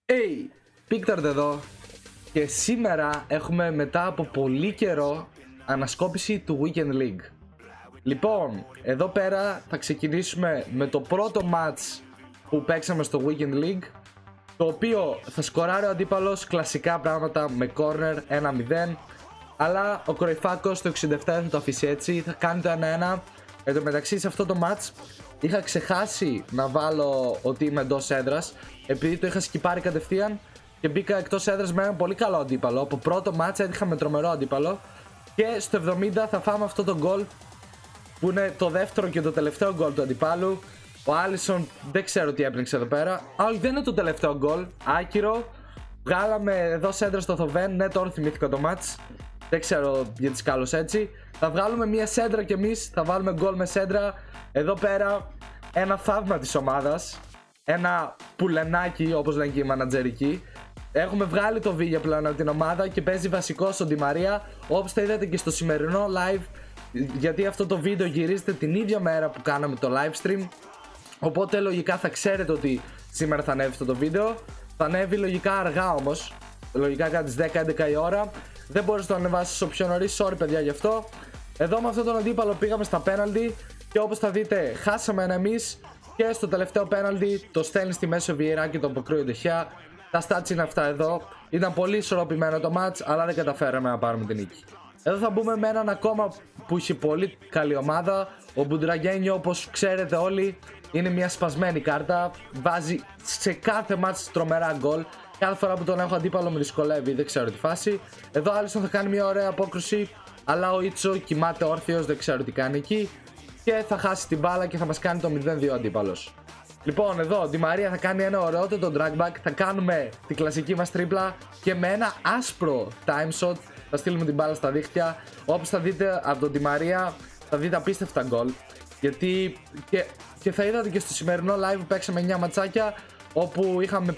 Hey, Pictard εδώ και σήμερα έχουμε μετά από πολύ καιρό ανασκόπηση του Weekend League. Λοιπόν, εδώ πέρα θα ξεκινήσουμε με το πρώτο match που παίξαμε στο Weekend League, το οποίο θα σκοράρει ο αντίπαλος κλασικά πράγματα με corner 1-0, αλλά ο Κροϊφάκος το 67 θα το αφήσει έτσι, θα κάνει το 1-1. Εν τω μεταξύ σε αυτό το match είχα ξεχάσει να βάλω ότι είμαι εντός έδρας, επειδή το είχα σκιπάρει κατευθείαν και μπήκα εκτός έδρας με έναν πολύ καλό αντίπαλο. Από πρώτο match έτυχα με τρομερό αντίπαλο και στο 70 θα φάμε αυτό το γκολ που είναι το δεύτερο και το τελευταίο γκολ του αντιπάλου. Ο Άλισον δεν ξέρω τι έπνιξε εδώ πέρα. Όχι, δεν είναι το τελευταίο γκολ, άκυρο. Βγάλαμε εδώ σέντρα στο Θοβέν, ναι τώρα θυμήθηκα το match. Δεν ξέρω γιατί σκάλος έτσι. Θα βγάλουμε μία σέντρα κι εμείς, θα βάλουμε γκολ με σέντρα. Εδώ πέρα ένα θαύμα της ομάδας, ένα πουλενάκι όπως λένε και οι μανατζερικοί. Έχουμε βγάλει το Βίγια πλέον από την ομάδα και παίζει βασικό στον Ντι Μαρία, όπως θα είδατε και στο σημερινό live, γιατί αυτό το βίντεο γυρίζεται την ίδια μέρα που κάναμε το live stream. Οπότε λογικά θα ξέρετε ότι σήμερα θα ανέβει αυτό το βίντεο. Θα ανέβει λογικά αργά όμως, λογικά κάτι στις 10-11 η ώρα. Δεν μπορείς να το ανεβάσεις όσο πιο νωρίς, sorry παιδιά γι' αυτό. Εδώ με αυτόν τον αντίπαλο πήγαμε στα πέναλτι και όπως θα δείτε χάσαμε ένα εμείς. Και στο τελευταίο πέναλτι το στέλνει στη μέση ο Βιερά και το αποκρούει ο Ντεχιά. Τα stats είναι αυτά εδώ. Ήταν πολύ ισορροπημένο το match, αλλά δεν καταφέραμε να πάρουμε την νίκη. Εδώ θα μπούμε με έναν ακόμα που είχε πολύ καλή ομάδα. Ο Μπουντραγένιο, όπως ξέρετε όλοι, είναι μια σπασμένη κάρτα. Βάζει σε κάθε match τρομερά γκολ. Κάθε φορά που τον έχω αντίπαλο με δυσκολεύει, δεν ξέρω τι φάση. Εδώ Άλισον θα κάνει μια ωραία απόκρουση, αλλά ο Ιτσο κοιμάται όρθιος, δεν ξέρω τι κάνει εκεί. Και θα χάσει την μπάλα και θα μας κάνει το 0-2 αντίπαλος. Λοιπόν, εδώ Ντι Μαρία θα κάνει ένα ωραιότατο drag back. Θα κάνουμε την κλασική μας τρίπλα και με ένα άσπρο time shot θα στείλουμε την μπάλα στα δίχτυα. Όπως θα δείτε από τον Ντι Μαρία, θα δείτε απίστευτα γκολ. Γιατί και θα είδατε και στο σημερινό live που παίξαμε 9 ματσάκια, όπου είχαμε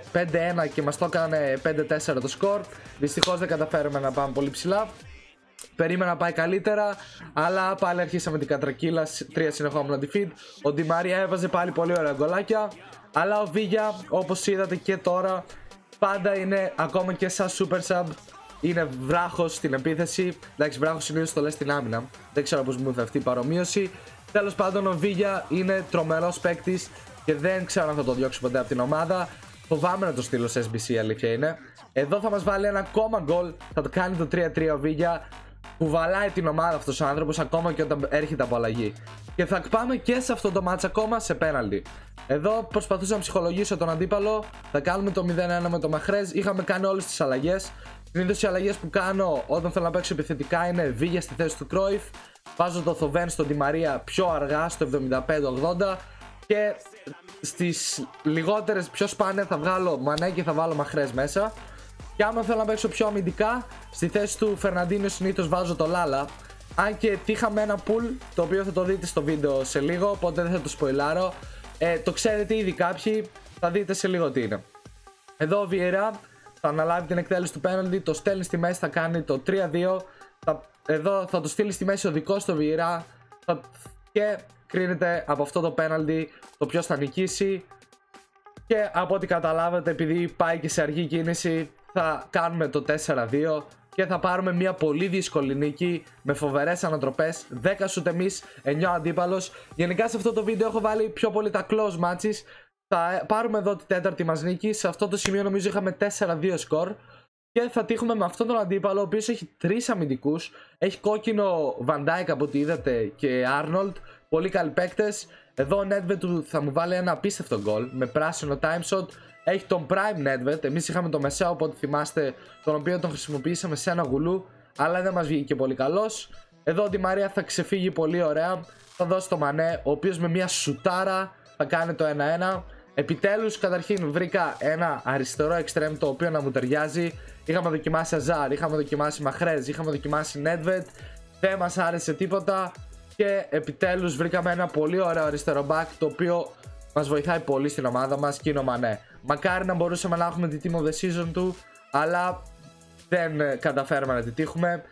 5-1 και μας το έκανε 5-4 το σκορ. Δυστυχώς δεν καταφέραμε να πάμε πολύ ψηλά. Περίμενα να πάει καλύτερα, αλλά πάλι αρχίσαμε την κατρακύλα, 3 συνεχόμενα defeat. Ο Ντι Μαρία έβαζε πάλι πολύ ωραία γκολάκια, αλλά ο Βίγια, όπως είδατε και τώρα, πάντα είναι ακόμα και σαν super sub. Είναι βράχος στην επίθεση. Εντάξει, βράχος συνήθως το λες στην άμυνα. Δεν ξέρω πώς μου ήρθε αυτή η παρομοίωση. Τέλος πάντων, ο Βίγια είναι τρομερός παίκτης και δεν ξέρω αν θα το διώξω ποτέ από την ομάδα. Φοβάμαι να το στείλω σε SBC, αλήθεια είναι. Εδώ θα μας βάλει ένα ακόμα γκολ. Θα το κάνει το 3-3 ο Βίγια. Κουβαλάει την ομάδα αυτός ο άνθρωπος ακόμα και όταν έρχεται από αλλαγή. Και θα πάμε και σε αυτό το match ακόμα σε πέναλτι. Εδώ προσπαθούσα να ψυχολογήσω τον αντίπαλο. Θα κάνουμε το 0-1 με το Μαχρέζ. Είχαμε κάνει όλες τις αλλαγές. Συνήθως οι αλλαγές που κάνω όταν θέλω να παίξω επιθετικά είναι Βίγια στη θέση του Κρόιφ. Βάζω το Θοβέν στον Ντι Μαρία πιο αργά, στο 75-80. Και στις λιγότερες, πιο σπάνια θα βγάλω Μανέ και θα βάλω Μαχρέζ μέσα. Και άμα θέλω να παίξω πιο αμυντικά, στη θέση του Φερναντίνιο συνήθως βάζω το Λάλα. Αν και είχαμε ένα pull, το οποίο θα το δείτε στο βίντεο σε λίγο, οπότε δεν θα το σποιλάρω. Το ξέρετε ήδη κάποιοι, θα δείτε σε λίγο τι είναι. Εδώ ο Βιερά θα αναλάβει την εκτέλεση του πέναλτι, το στέλνει στη μέση, θα κάνει το 3-2. Εδώ θα το στείλει στη μέση ο δικός του Βιερά και κρίνεται από αυτό το πέναλτι το ποιος θα νικήσει. Και από ό,τι καταλάβατε, επειδή πάει και σε αργή κίνηση, θα κάνουμε το 4-2 και θα πάρουμε μια πολύ δύσκολη νίκη με φοβερές ανατροπές. 10 σουτ εμείς, 9 αντίπαλος. Γενικά σε αυτό το βίντεο έχω βάλει πιο πολύ τα close matches. Θα πάρουμε εδώ τη τέταρτη μας νίκη. Σε αυτό το σημείο νομίζω είχαμε 4-2 σκορ. Και θα τύχουμε με αυτόν τον αντίπαλο, ο οποίος έχει 3 αμυντικούς. Έχει κόκκινο Van Dijk από ό,τι είδατε και Arnold. Πολύ καλοί παίκτες. Εδώ ο Nedved του θα μου βάλει ένα απίστευτο γκολ με πράσινο time shot. Έχει τον Prime Nedved. Εμείς είχαμε τον μεσαίο, οπότε θυμάστε, τον οποίο τον χρησιμοποιήσαμε σε ένα γουλού, αλλά δεν μας βγήκε πολύ καλός. Εδώ ο Ντι Μαρία θα ξεφύγει πολύ ωραία. Θα δώσει το Μανέ, ο οποίος με μια σουτάρα θα κάνει το 1-1. Επιτέλους, καταρχήν βρήκα ένα αριστερό extreme το οποίο να μου ταιριάζει. Είχαμε δοκιμάσει Αζάρ, είχαμε δοκιμάσει Μαχρέζ, είχαμε δοκιμάσει Nedved. Δεν μας άρεσε τίποτα. Και επιτέλους βρήκαμε ένα πολύ ωραίο αριστερό back, το οποίο μας βοηθάει πολύ στην ομάδα μας και είναι ο Μανέ. Μακάρι να μπορούσαμε να έχουμε τη team of the season του, αλλά δεν καταφέραμε να τη τύχουμε.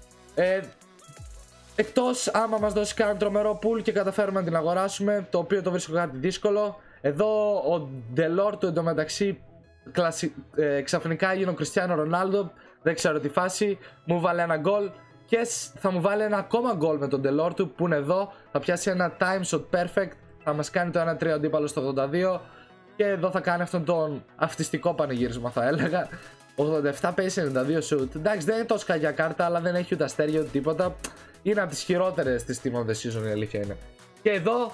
Εκτός άμα μας δώσει κανένα τρομερό pool και καταφέρουμε να την αγοράσουμε, το οποίο το βρίσκω κάτι δύσκολο. Εδώ ο Ντελόρ του εντωμεταξύ ξαφνικά έγινε ο Κριστιάνο Ρονάλντο, δεν ξέρω τη φάση, μου βάλε ένα γκολ και θα μου βάλει ένα ακόμα γκολ με τον τελόρ του που είναι εδώ, θα πιάσει ένα time shot perfect, θα μας κάνει το 1-3 αντίπαλο στο 82 και εδώ θα κάνει αυτόν τον αυτιστικό πανηγύρισμα θα έλεγα. 87 pace 92 shoot, εντάξει δεν είναι τόσο κακιά κάρτα αλλά δεν έχει ούτε αστέρια ούτε τίποτα, είναι από τις χειρότερες της Team of the Season η αλήθεια είναι. Και εδώ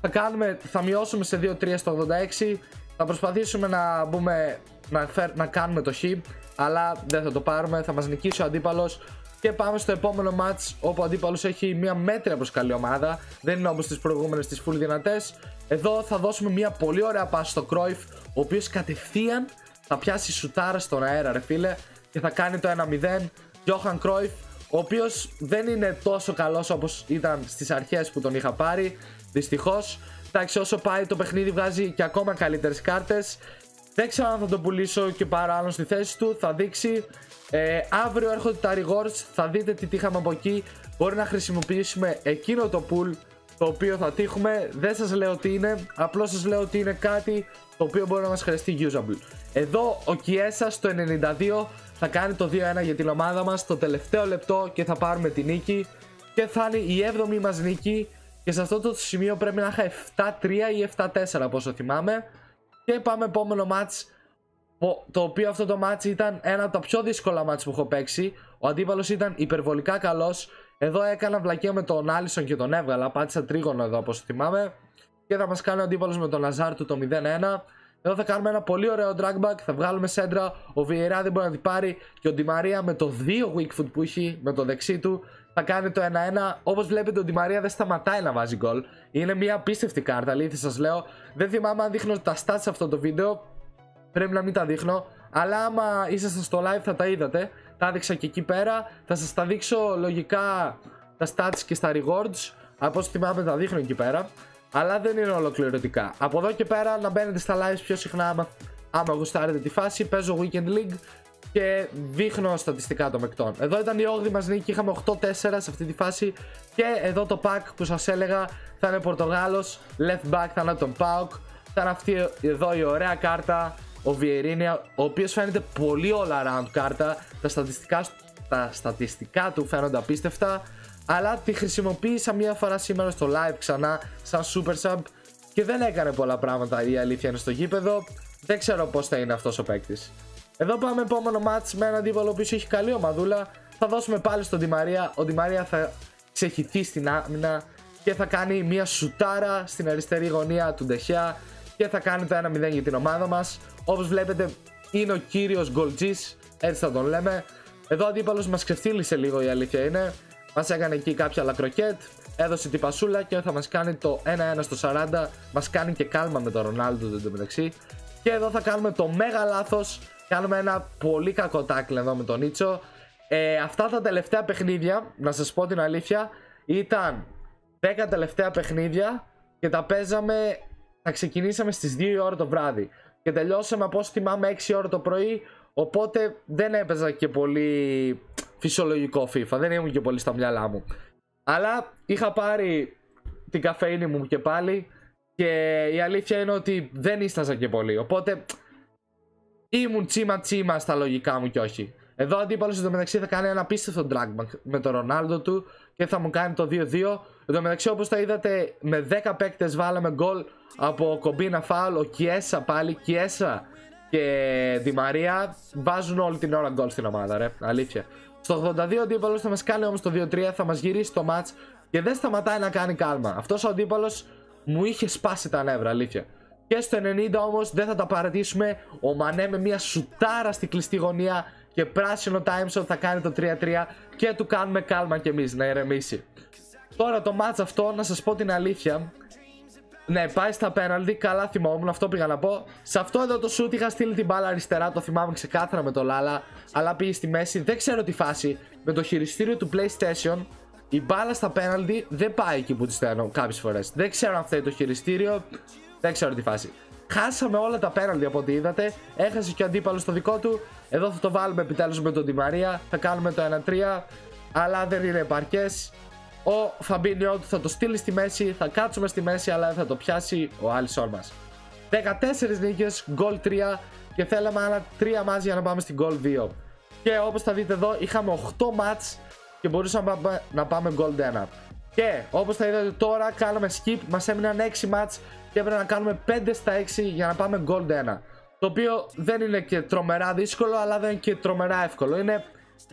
θα μειώσουμε σε 2-3 στο 86, θα προσπαθήσουμε να μπούμε, να κάνουμε το χ, αλλά δεν θα το πάρουμε, θα μας νικήσει ο αντίπαλος. Και πάμε στο επόμενο match όπου ο αντίπαλος έχει μια μέτρια προς καλή ομάδα, δεν είναι όπως τις προηγούμενες τις full δυνατές. Εδώ θα δώσουμε μια πολύ ωραία πάση στο Cruyff, ο οποίος κατευθείαν θα πιάσει σουτάρα στον αέρα ρε φίλε και θα κάνει το 1-0. Johan Cruyff, ο οποίος δεν είναι τόσο καλός όπως ήταν στις αρχές που τον είχα πάρει, δυστυχώς. Εντάξει, όσο πάει το παιχνίδι βγάζει και ακόμα καλύτερες κάρτες. Δεν ξέρω αν θα το πουλήσω και πάρω άλλον στη θέση του, θα δείξει. Αύριο έρχονται τα rewards, θα δείτε τι τύχαμε από εκεί. Μπορεί να χρησιμοποιήσουμε εκείνο το pool το οποίο θα τύχουμε. Δεν σας λέω τι είναι, απλώς σας λέω ότι είναι κάτι το οποίο μπορεί να μας χρειαστεί usable. Εδώ ο Chiesa στο 92 θα κάνει το 2-1 για την ομάδα μας στο τελευταίο λεπτό και θα πάρουμε τη νίκη. Και θα είναι η 7η μας νίκη και σε αυτό το σημείο πρέπει να είχα 7-3 ή 7-4 από όσο θυμάμαι. Και πάμε επόμενο match, το οποίο αυτό το match ήταν ένα από τα πιο δύσκολα match που έχω παίξει. Ο αντίπαλος ήταν υπερβολικά καλός. Εδώ έκανα βλακεία με τον Άλισον και τον έβγαλα, πάτησα τρίγωνο εδώ όπως θυμάμαι. Και θα μας κάνει ο αντίπαλος με τον Λαζάρ του το 0-1. Εδώ θα κάνουμε ένα πολύ ωραίο dragback, θα βγάλουμε σέντρα, ο Βιερά δεν μπορεί να την πάρει και ο Ντι Μαρία με το 2 weak foot που έχει με το δεξί του θα κάνει το 1-1. Όπως βλέπετε ο Ντι Μαρία δεν σταματάει να βάζει γκολ. Είναι μια απίστευτη κάρτα, αλήθεια σας λέω. Δεν θυμάμαι αν δείχνω τα stats σε αυτό το βίντεο, πρέπει να μην τα δείχνω, αλλά άμα ήσασταν στο live θα τα είδατε. Τα έδειξα και εκεί πέρα, θα σας τα δείξω λογικά τα stats και στα rewards. Από όσο θυμάμαι τα δείχνω εκεί πέρα, αλλά δεν είναι ολοκληρωτικά. Από εδώ και πέρα να μπαίνετε στα live πιο συχνά άμα γουστάρετε τη φάση. Παίζω Weekend League και δείχνω στατιστικά των παικτών. Εδώ ήταν η 8η μας νίκη, είχαμε 8-4 σε αυτή τη φάση. Και εδώ το pack που σας έλεγα θα είναι Πορτογάλος, left back θα είναι τον PAOK. Θα είναι αυτή εδώ η ωραία κάρτα, ο Βιερίνια, ο οποίος φαίνεται πολύ all around κάρτα. Τα στατιστικά του φαίνονται απίστευτα. Αλλά τη χρησιμοποίησα μία φορά σήμερα στο live ξανά σαν super sub και δεν έκανε πολλά πράγματα, η αλήθεια είναι, στο γήπεδο. Δεν ξέρω πώς θα είναι αυτός ο παίκτης. Εδώ πάμε επόμενο match με έναν αντίπαλο ο οποίος έχει καλή ομαδούλα. Θα δώσουμε πάλι στον Ντι Μαρία. Ο Ντι Μαρία θα ξεχυθεί στην άμυνα και θα κάνει μία σουτάρα στην αριστερή γωνία του Ντεχέα και θα κάνει το 1-0 για την ομάδα μας. Όπως βλέπετε είναι ο κύριος γκολτζής, έτσι θα τον λέμε. Εδώ ο αντίπαλος μας ξεφτύλισε λίγο, η αλήθεια είναι. Μας έκανε εκεί κάποια λακροκέτ, έδωσε την πασούλα και θα μας κάνει το 1-1 στο 40. Μας κάνει και κάλμα με τον Ρονάλντο εντωμεταξύ. Και εδώ θα κάνουμε το μέγα λάθος. Κάνουμε ένα πολύ κακό τάκλ εδώ με τον Νίτσο. Αυτά τα τελευταία παιχνίδια, να σας πω την αλήθεια, ήταν 10 τελευταία παιχνίδια και τα παίζαμε, τα ξεκινήσαμε στις 2 η ώρα το βράδυ και τελειώσαμε από όσο θυμάμαι 6 ώρα το πρωί. Οπότε δεν έπαιζα και πολύ φυσιολογικό FIFA, δεν ήμουν και πολύ στα μυαλά μου. Αλλά είχα πάρει την καφέινη μου και πάλι και η αλήθεια είναι ότι δεν ίσταζα και πολύ. Οπότε ήμουν τσίμα στα λογικά μου και όχι. Εδώ ο αντίπαλος εντωμεταξύ θα κάνει ένα απίστευτο dragback με τον Ρονάλντο του και θα μου κάνει το 2-2. Εντωμεταξύ όπως τα είδατε με 10 παίκτες βάλαμε γκολ από κομπίνα φάουλ. Ο Chiesa πάλι, Chiesa και Ντι Μαρία βάζουν όλη την ώρα γκολ στην ομάδα, ρε, αλήθεια. Στο 82 ο αντίπαλος θα μας κάνει όμως το 2-3, θα μας γυρίσει το match και δεν σταματάει να κάνει κάλμα. Αυτός ο αντίπαλος μου είχε σπάσει τα νεύρα, αλήθεια. Και στο 90 όμως δεν θα τα παρατήσουμε. Ο Μανέ με μια σουτάρα στη κλειστή γωνία και πράσινο time shot θα κάνει το 3-3 και του κάνουμε κάλμα κι εμείς να ηρεμήσει. Τώρα το match αυτό, να σας πω την αλήθεια, ναι, πάει στα πέναλτι, καλά θυμόμουν, αυτό πήγα να πω. Σε αυτό εδώ το shoot είχα στείλει την μπάλα αριστερά, το θυμάμαι ξεκάθαρα με το Λάλα, αλλά πήγε στη μέση. Δεν ξέρω τη φάση. Με το χειριστήριο του PlayStation, η μπάλα στα πέναλτι δεν πάει εκεί που τη στέλνω κάποιες φορές. Δεν ξέρω αν φταίει το χειριστήριο, δεν ξέρω τη φάση. Χάσαμε όλα τα πέναλτι από ό,τι είδατε. Έχασε και ο αντίπαλος το δικό του. Εδώ θα το βάλουμε επιτέλους με τον Ντι Μαρία. Θα κάνουμε το 1-3, αλλά δεν είναι επαρκές. Ο Φαμπίνιο του θα το στείλει στη μέση, θα κάτσουμε στη μέση, αλλά θα το πιάσει ο Άλισον μας. 14 νίκες, γκολ 3 και θέλαμε άλλα 3 μάτς για να πάμε στην Gold 2. Και όπως θα δείτε εδώ, είχαμε 8 μάτς και μπορούσαμε να πάμε Gold 1. Και όπως θα είδατε τώρα, κάναμε skip, μας έμειναν 6 μάτς και έπρεπε να κάνουμε 5 στα 6 για να πάμε Gold 1. Το οποίο δεν είναι και τρομερά δύσκολο, αλλά δεν είναι και τρομερά εύκολο. Είναι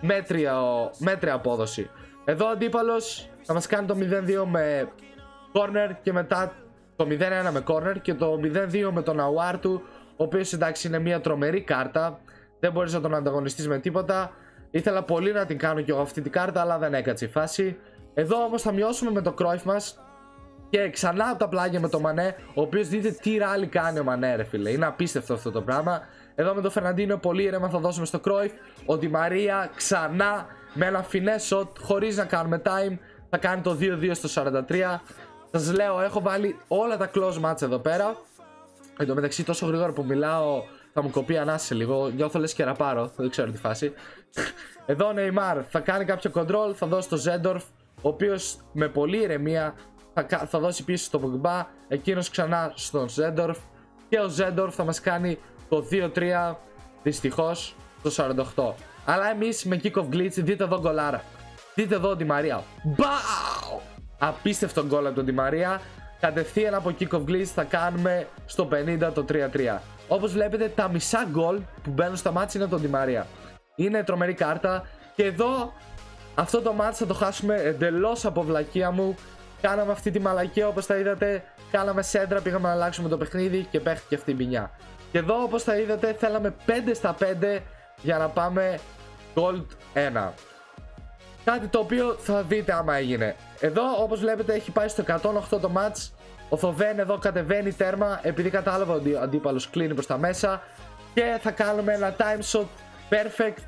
μέτρια απόδοση. Εδώ ο αντίπαλος θα μας κάνει το 0-2 με corner και μετά το 0-1 με corner και το 0-2 με τον Awar του, ο οποίος εντάξει είναι μια τρομερή κάρτα. Δεν μπορείς να τον ανταγωνιστείς με τίποτα. Ήθελα πολύ να την κάνω και εγώ αυτή την κάρτα, αλλά δεν έκατσε η φάση. Εδώ όμως θα μειώσουμε με το Cruyff μας και ξανά από τα πλάγια με το Μανέ, ο οποίος δείτε τι ράλι κάνει ο Μανέ, ρε φίλε. Είναι απίστευτο αυτό το πράγμα. Εδώ με το Φερναντίνο πολύ ήρεμα θα δώσουμε στο Cruyff. Ο Ντι Μαρία ξανά με ένα finesse shot χωρίς να κάνουμε time θα κάνει το 2-2 στο 43. Σας λέω, έχω βάλει όλα τα close match εδώ πέρα. Εν τω μεταξύ, τόσο γρήγορα που μιλάω θα μου κοπεί ανάση λίγο. Νιώθω λες και ραπάρω, δεν ξέρω τη φάση. Εδώ ο Neymar θα κάνει κάποιο control, θα δώσει το Zendorf, ο οποίος με πολλή ηρεμία θα δώσει πίσω στο Pogba, εκείνος ξανά στον Zendorf και ο Zendorf θα μας κάνει το 2-3 δυστυχώς στο 48. Αλλά εμείς με kick of glitch, δείτε εδώ γκολάρα. Δείτε εδώ Ντι Μαρία. Μπαου! Απίστευτο γκολ από τον Ντι Μαρία. Κατευθείαν από kick of glitch θα κάνουμε στο 50 το 3-3. Όπως βλέπετε τα μισά γκολ που μπαίνουν στα μάτς είναι τον Ντι Μαρία. Είναι τρομερή κάρτα. Και εδώ αυτό το μάτς θα το χάσουμε εντελώς από βλακεία μου. Κάναμε αυτή τη μαλακία όπως τα είδατε. Κάναμε σέντρα, πήγαμε να αλλάξουμε το παιχνίδι και παίχτηκε αυτή η μπινιά. Και εδώ όπως τα είδατε θέλαμε 5 στα 5 για να πάμε Gold 1. Κάτι το οποίο θα δείτε άμα έγινε. Εδώ όπως βλέπετε έχει πάει στο 108 το match. Ο Θοβέν εδώ κατεβαίνει τέρμα επειδή κατάλαβα ότι ο αντίπαλος κλείνει προς τα μέσα. Και θα κάνουμε ένα time shot perfect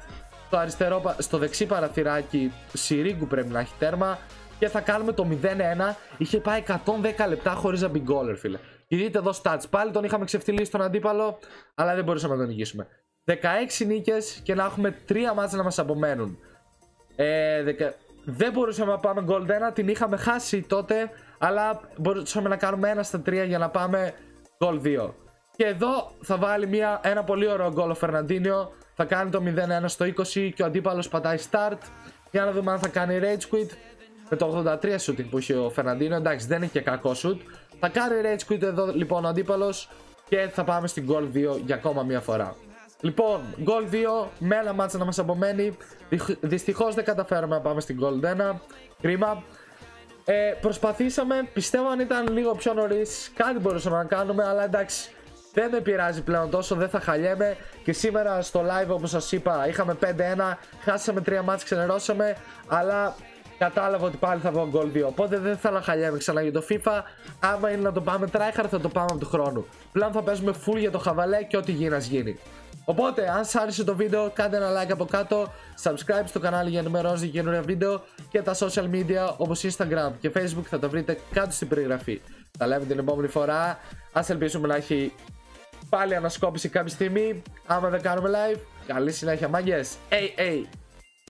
στο δεξί παραθυράκι. Σιρίγκου πρέπει να έχει τέρμα. Και θα κάνουμε το 0-1. Είχε πάει 110 λεπτά χωρίς να μπει γκόλ, φίλε. Και δείτε εδώ stats. Πάλι τον είχαμε ξεφτυλίσει τον αντίπαλο, αλλά δεν μπορούσαμε να τον νικήσουμε. 16 νίκες και να έχουμε 3 μάτς να μας απομένουν. Δεν μπορούσαμε να πάμε Gold 1, την είχαμε χάσει τότε, αλλά μπορούσαμε να κάνουμε 1 στα 3 για να πάμε Gold 2. Και εδώ θα βάλει ένα πολύ ωραίο γκολ ο Φερναντίνιο. Θα κάνει το 0-1 στο 20 και ο αντίπαλος πατάει start. Για να δούμε αν θα κάνει rage quit. Με το 83 shooting που είχε ο Φερναντίνο, εντάξει δεν είναι και κακό shoot. Θα κάνει rage quit εδώ λοιπόν ο αντίπαλος και θα πάμε στην Gold 2 για ακόμα μια φορά. Λοιπόν, Gold 2 με ένα μάτσα να μας απομένει. Δυστυχώς δεν καταφέραμε να πάμε στην Gold 1. Κρίμα. Προσπαθήσαμε, πιστεύω αν ήταν λίγο πιο νωρίς κάτι μπορούσαμε να κάνουμε, αλλά εντάξει δεν με πειράζει πλέον τόσο, δεν θα χαλιέμαι. Και σήμερα στο live όπως σας είπα είχαμε 5-1, χάσαμε 3 μάτς, ξενερώσαμε, αλλά κατάλαβα ότι πάλι θα πω Gold 2. Οπότε δεν θα χαλιέμαι ξανά για το FIFA. Άμα είναι να το πάμε tryhard θα το πάμε από του χρόνου. Πλέον θα παίζουμε full για το χαβαλέ και ό,τι γίνει ας γίνει. Οπότε αν σας άρεσε το βίντεο κάντε ένα like από κάτω, subscribe στο κανάλι για ενημερώσεις για καινούργια βίντεο και τα social media όπως Instagram και Facebook θα τα βρείτε κάτω στην περιγραφή. Τα λέμε την επόμενη φορά. Ας ελπίσουμε να έχει πάλι ανασκόπηση κάποια στιγμή. Άμα δεν κάνουμε live, καλή συνέχεια μάγκες. Hey, hey.